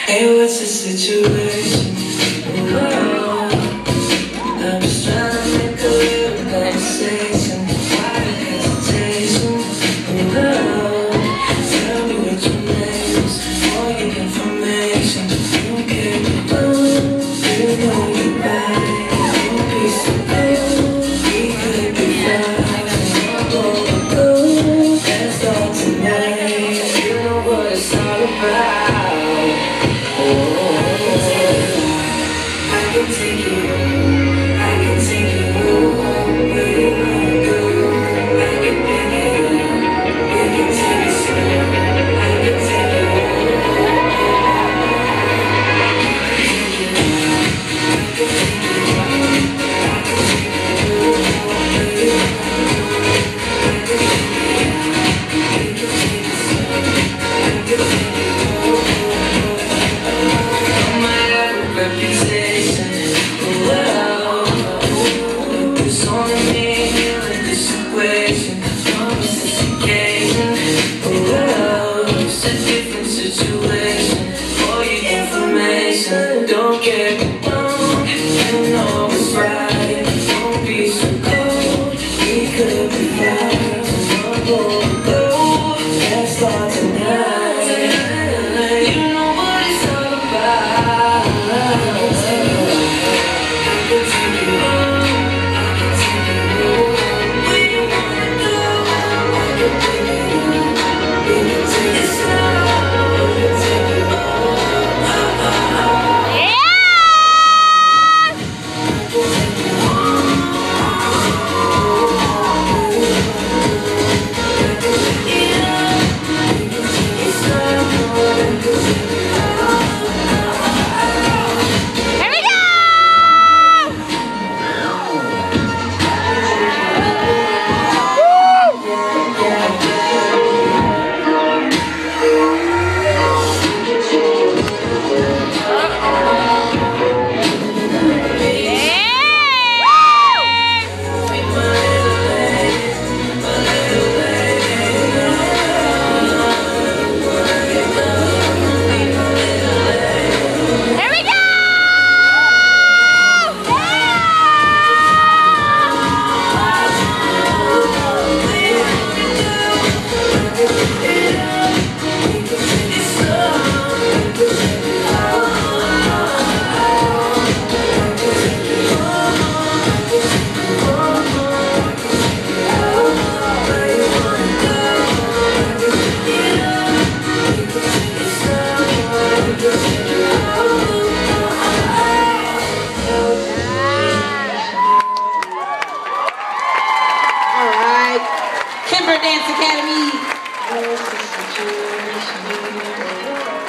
Hey, what's the situation? Oh, I'm just trying to make a little conversation. Why the hesitation? Oh, tell me what your name is. For your information, you can't be done. You know you're right. Don't be so cold. We could be fine. Oh, let's start tonight. You know what it's all about. I can take you where you wanna go. I can pick it up, we can take it slow. I can take don't get me wrong, you know it's right. Don't be so cold, we could be fine. Go, let's start tonight. You know what it's all about. I can take you home, I can take you home. Where you wanna go, I can pick it up. We can take it slow, I can take you home. Kemper Dance Academy.